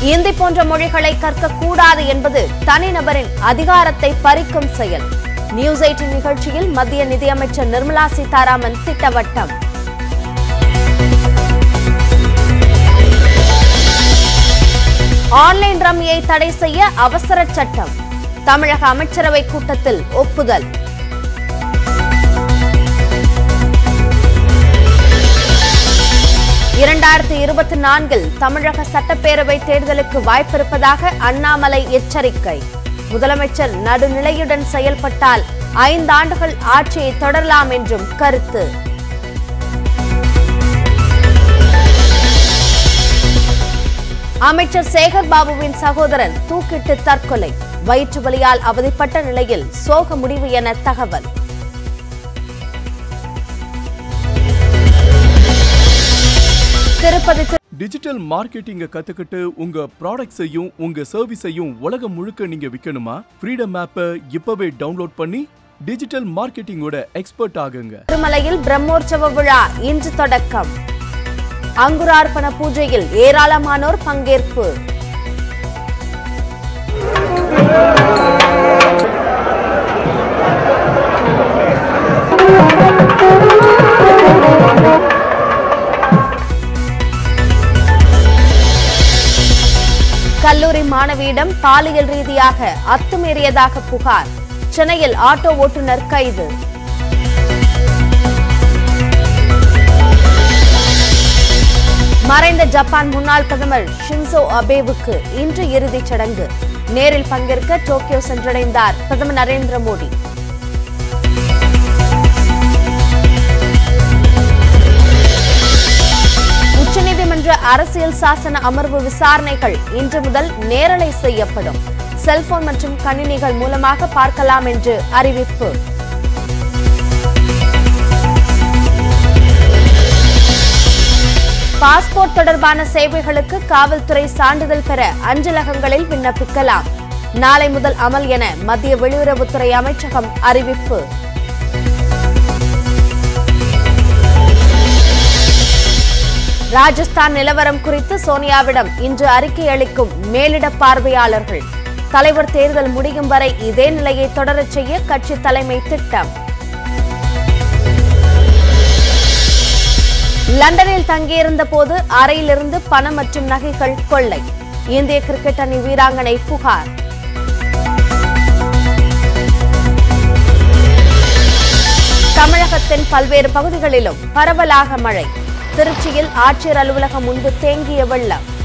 இந்தி போன்ற மொழிகளை கற்கக்கூடாது என்பது தனிநபரின் அதிகாரத்தை பறிக்கும் செயல். News18 நிகழ்ச்சியில் மத்திய நிதியமைச்சர் நிர்மலா சீதாராமன் திட்டவட்டம். ஆன்லைன் ரம்மியை தடை செய்ய அவசர சட்டம். தமிழக அமைச்சரவை கூட்டத்தில் ஒப்புதல். தமிழக சட்டப்பேரவை தேர்தலுக்கு வாய்ப்பிருப்பதாக அண்ணாமலை எச்சரிக்கை. முதலமைச்சர் நடுநிலையுடன் செயல்பட்டால் 5 ஆண்டுகள் ஆட்சியை தொடரலாம் என்றும் கருத்து. அமைச்சர் சேகர் பாபுவின் சகோதரன் தூக்கிட்டு தற்கொலை. வயிற்று வலியால் அவதிப்பட்ட நிலையில் சோக முடிவு என தகவல். டிஜிட்டல் மார்க்கெட்டிங் கத்துக்கிட்டு உங்க ப்ராடக்ட்ஸையும் உங்க சர்வீஸையும் உலகம் முழுக்க நீங்க விற்கணுமா? ஃப்ரீடம் ஆப்பை இப்பவே டவுன்லோட் பண்ணி டிஜிட்டல் மார்க்கெட்டிங்கோட எக்ஸ்பர்ட் ஆகுங்க. திருமலையில் பிரம்மோற்சவ விழா இன்று தொடக்கம். அங்குரார்ப்பண பூஜையில் ஏராளமானோர் பங்கேற்பு. கல்லூரி மாணவியிடம் பாலியல் ரீதியாக அத்துமீறியதாக புகார். சென்னையில் ஆட்டோ ஓட்டுநர் கைது. மறைந்த ஜப்பான் முன்னாள் பிரதமர் ஷின்சோ அபேவுக்கு இன்று இறுதிச் சடங்கு. நேரில் பங்கேற்க டோக்கியோ சென்றடைந்தார் பிரதமர் நரேந்திர மோடி. உச்சநீதிமன்ற அரசியல் சாசன அமர்வு விசாரணைகள் இன்று முதல் நேரலை செய்யப்படும். செல்போன் மற்றும் கணினிகள் மூலமாக பார்க்கலாம் என்று அறிவிப்பு. பாஸ்போர்ட் தொடர்பான சேவைகளுக்கு காவல்துறை சான்றிதழ் பெற அஞ்சலகங்களில் விண்ணப்பிக்கலாம். நாளை முதல் அமல் என மத்திய வெளியுறவுத்துறை அமைச்சகம் அறிவிப்பு. ராஜஸ்தான் நிலவரம் குறித்து சோனியாவிடம் இன்று அறிக்கை அளிக்கும் மேலிட பார்வையாளர்கள். தலைவர் தேர்தல் முடியும் வரை இதே நிலையை தொடரச் செய்ய கட்சி தலைமை திட்டம். லண்டனில் தங்கியிருந்த போது அறையிலிருந்து பணம் மற்றும் நகைகள் கொள்ளை. இந்திய கிரிக்கெட் அணி வீராங்கனை புகார். தமிழகத்தின் பல்வேறு பகுதிகளிலும் பரவலாக மழை. திருச்சியில் ஆட்சியர் அலுவலகம் முன்பு தேங்கிய வெள்ளம்.